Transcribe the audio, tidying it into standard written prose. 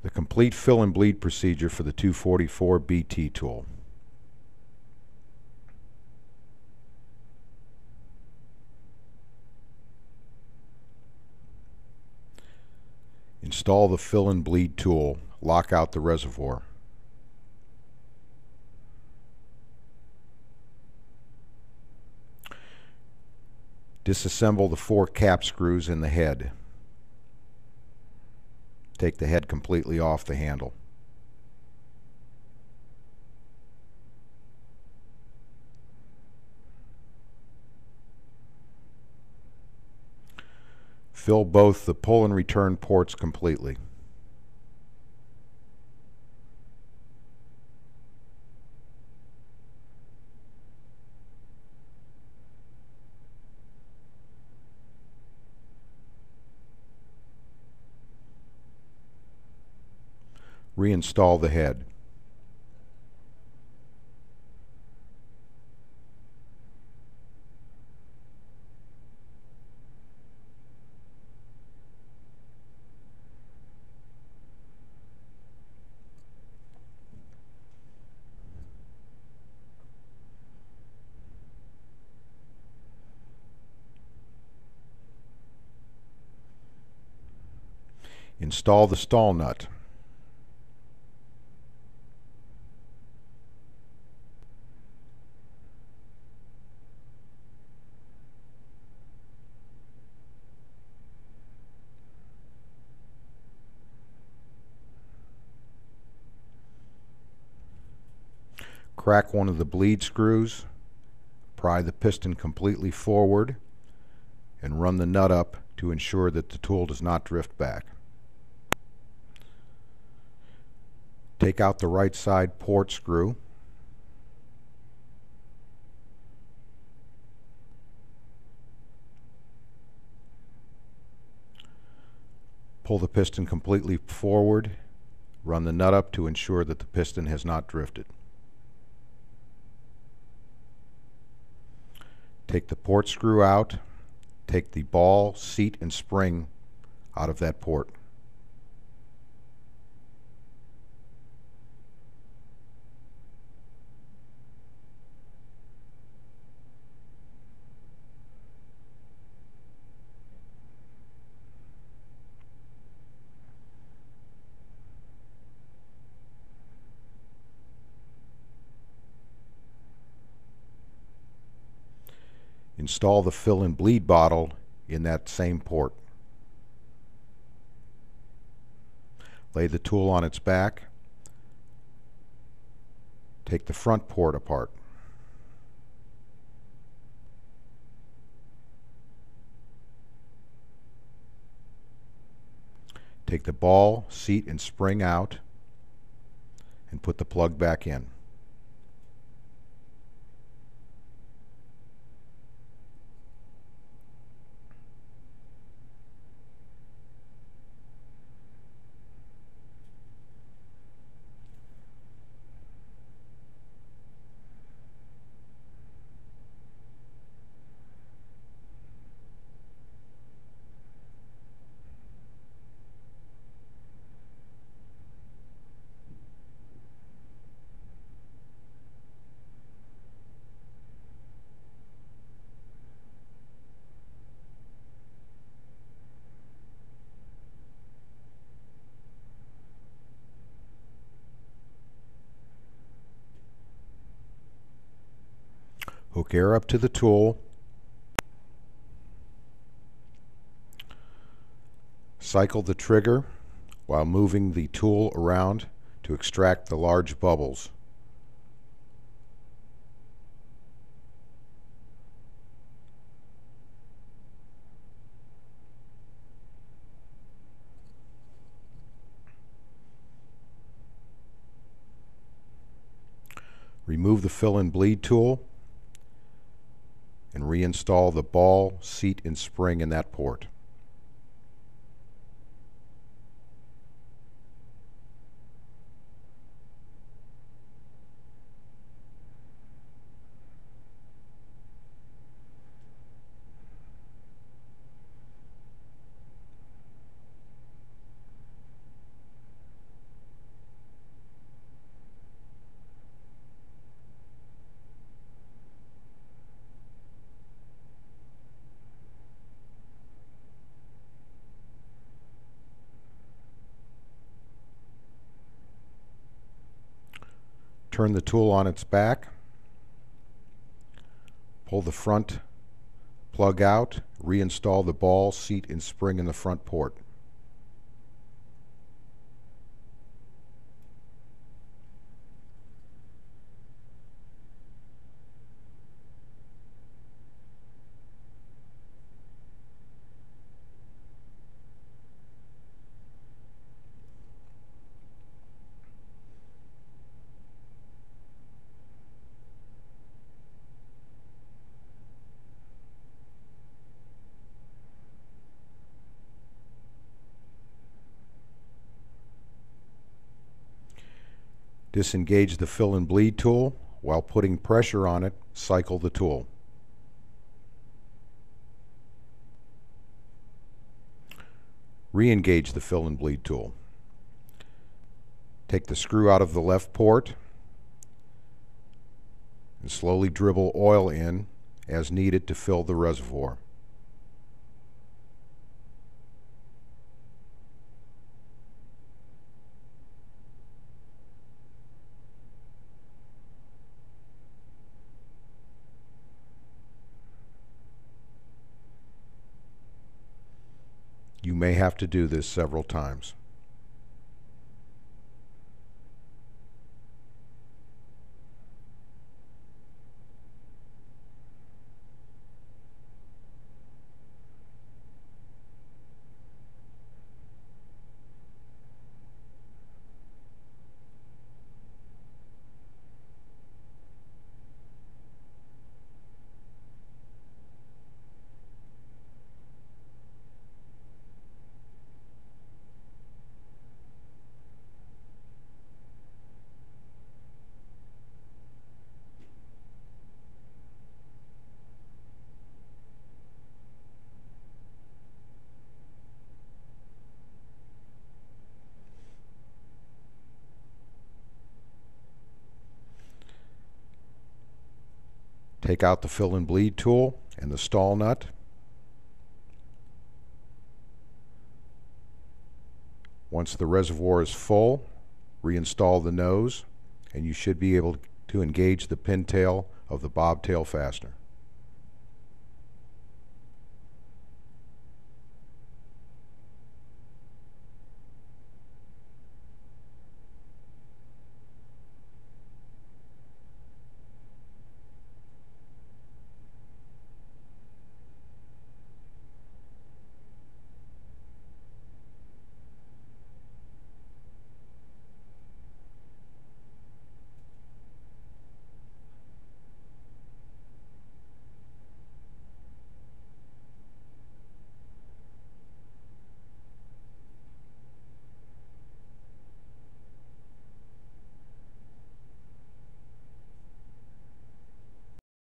The complete fill and bleed procedure for the 244 BT tool. Install the fill and bleed tool. Lock out the reservoir. Disassemble the 4 cap screws in the head. Take the head completely off the handle. Fill both the pull and return ports completely. Reinstall the head. Install the stall nut. Crack one of the bleed screws, pry the piston completely forward, and run the nut up to ensure that the tool does not drift back. Take out the right side port screw. Pull the piston completely forward, run the nut up to ensure that the piston has not drifted. Take the port screw out, take the ball, seat, and spring out of that port. Install the fill and bleed bottle in that same port. Lay the tool on its back. Take the front port apart. Take the ball, seat, and spring out and put the plug back in. Hook air up to the tool. Cycle the trigger while moving the tool around to extract the large bubbles. Remove the fill and bleed tool and reinstall the ball, seat, and spring in that port. Turn the tool on its back, pull the front plug out, reinstall the ball, seat, and spring in the front port. Disengage the fill and bleed tool. While putting pressure on it, cycle the tool. Re-engage the fill and bleed tool. Take the screw out of the left port and slowly dribble oil in as needed to fill the reservoir. You may have to do this several times. Take out the fill and bleed tool and the stall nut. Once the reservoir is full, reinstall the nose and you should be able to engage the pintail of the bobtail fastener.